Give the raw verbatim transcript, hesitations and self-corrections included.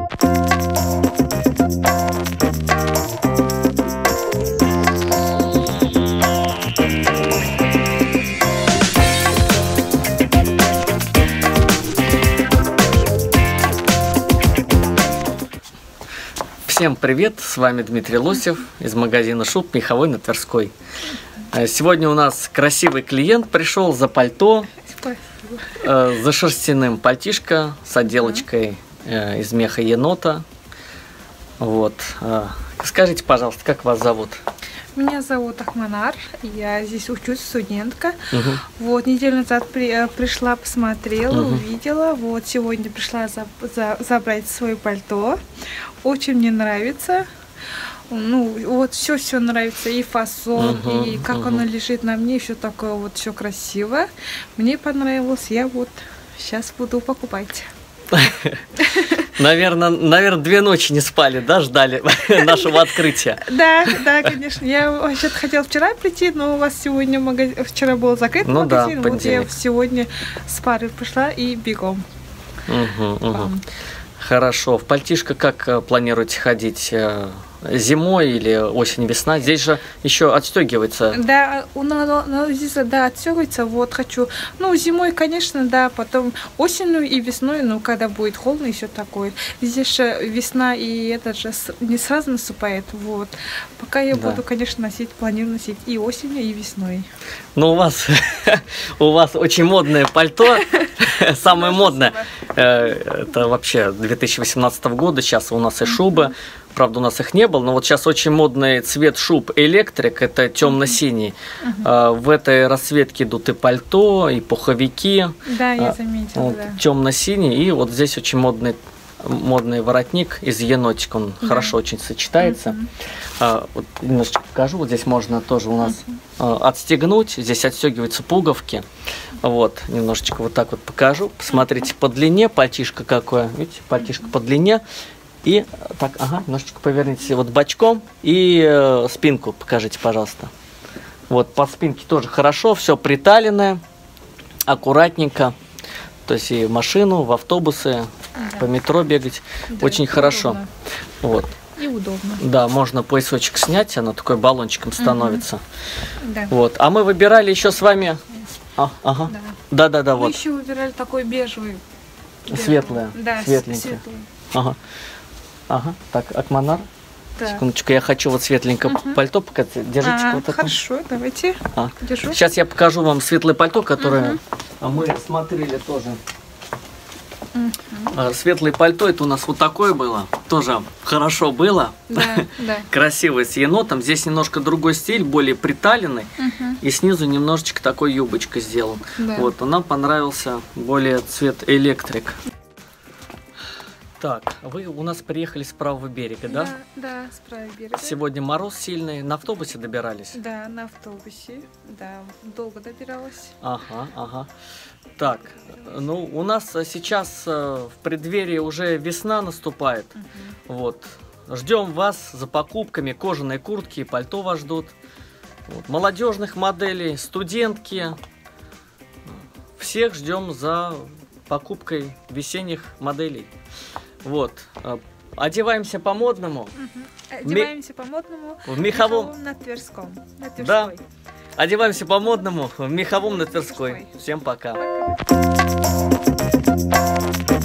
Всем привет, с вами Дмитрий Лосев из магазина Шуб Меховой на Тверской. Сегодня у нас красивый клиент пришел за пальто, э, за шерстяным пальтишко с отделочкой э, из меха енота. Вот. Скажите, пожалуйста, как вас зовут? Меня зовут Ахманар, я здесь учусь, студентка. Угу. Вот, неделю назад при, пришла, посмотрела, угу. увидела. Вот, сегодня пришла за, за, забрать свое пальто. Очень мне нравится. Ну, вот все-все нравится, и фасон, угу, и как угу. оно лежит на мне, все такое вот, все красиво. Мне понравилось, я вот сейчас буду покупать. Наверное, наверное, две ночи не спали, да, ждали нашего открытия. Да, да, конечно. Я вообще хотела вчера прийти, но у вас сегодня магазин, вчера был закрыт ну магазин, да, вот я сегодня с парой пришла и бегом. Угу, угу. Хорошо. В пальтишко как планируете ходить? Зимой или осень-весна? Здесь же еще отстегивается. Да, у нас здесь да, отстегивается. Вот хочу. Ну, зимой, конечно, да, потом осенью и весной, ну, когда будет холодно и все такое. Здесь же весна и это же не сразу наступает. Вот. Пока я да. буду, конечно, носить, планирую носить и осенью, и весной. Ну, у вас у вас очень модное пальто. Самое модное. Это вообще две тысячи восемнадцатого года. Сейчас у нас и шубы. Правда, у нас их не было, но вот сейчас очень модный цвет шуб электрик, это темно-синий. Uh-huh. В этой расцветке идут и пальто, и пуховики. Да, я заметила, вот, да. Темно-синий, и вот здесь очень модный, модный воротник из енотика, он да. хорошо очень сочетается. Uh-huh. Вот немножечко покажу, вот здесь можно тоже у нас uh-huh. отстегнуть, здесь отстегиваются пуговки. Вот, немножечко вот так вот покажу. Посмотрите по длине, пальтишко какое, видите, пальтишко по длине. И так, ага, немножечко поверните вот бочком и э, спинку покажите, пожалуйста. Вот по спинке тоже хорошо, все приталенное, аккуратненько. То есть и в машину, в автобусы, да. по метро бегать да, очень хорошо. Удобно. Вот. И удобно. Да, можно поясочек снять, оно такой баллончиком становится. Угу. Да. Вот. А мы выбирали еще с вами. А, ага. Да, да, да, мы вот. Мы еще выбирали такой бежевый. Светлое. Да, светленькое. Ага. Ага, так, Акманар. Да. Секундочку, я хочу вот светленькое uh-huh. пальто показать. Держите а, вот это. Хорошо, давайте. А. Держу. Сейчас я покажу вам светлое пальто, которое uh-huh. мы смотрели тоже. Uh-huh. Светлое пальто, это у нас вот такое было. Тоже хорошо было. Да, да. Красивое, с енотом. Здесь немножко другой стиль, более приталенный. Uh-huh. И снизу немножечко такой юбочкой сделан. Да. Вот, нам понравился более цвет электрик. Так, вы у нас приехали с правого берега, да? Да, да, с правого берега. Сегодня мороз сильный, на автобусе добирались? Да, на автобусе, да, долго добиралась. Ага, ага. Так, ну у нас сейчас в преддверии уже весна наступает, угу. вот. Ждем вас за покупками, кожаные куртки и пальто вас ждут. Вот. Молодежных моделей, студентки, всех ждем за покупкой весенних моделей. Вот, одеваемся по-модному. Угу. Одеваемся по-модному в меховом, меховом на Тверском. На Тверской. Да, одеваемся по-модному в меховом на Тверской. Всем пока. Пока.